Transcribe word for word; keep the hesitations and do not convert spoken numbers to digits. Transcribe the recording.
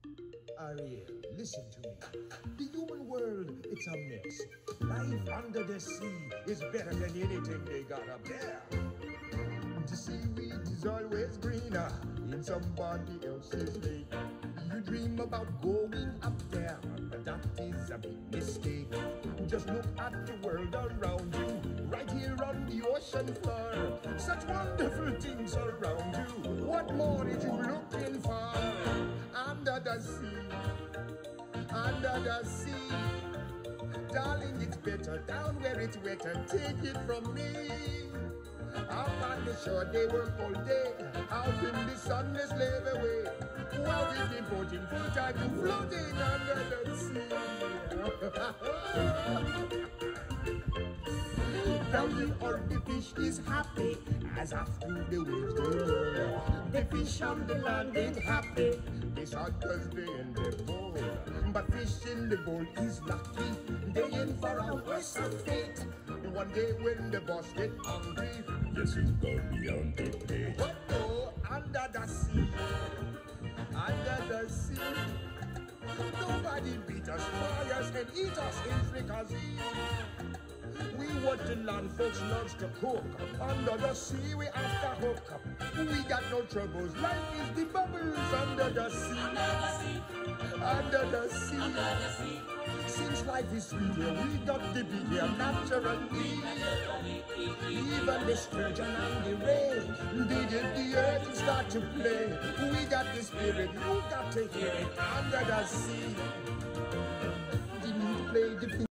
Ariel, listen to me. The human world, it's a mess. Life under the sea is better than anything they got up there. The seaweed is always greener in somebody else's lake. You dream about going up there, but that is a big mistake. Just look at the world around you, right here on the ocean floor. Such wonderful things around you. What more are you looking for? Under the sea, under the sea. Darling, it's better down where it's wetter. Take it from me. Up on the shore they work all day, out in the sun they slave away, while we've been putting full time to floating under the sea. Down here all the fish is happy, as after the waves they roll. The fish on the land ain't happy, they sad cause they in the bowl. But fish in the bowl is lucky, they in for a worse of fate. One day when the boss get hungry, yes, he's gonna be on the plate. Oh, oh, under the sea, under the sea. Nobody beat us, fry us, and eat us in fricassee. We what the land folks loves to cook. Under the sea, we have to hook. We got no troubles. Life is the bubbles under the sea. Under the sea. Under the sea. Since life is sweet here, we got to be here naturally. Even the sturgeon and the ray, they did the earth and start to play. We got the spirit, you got to hear it under the sea. Didn't play the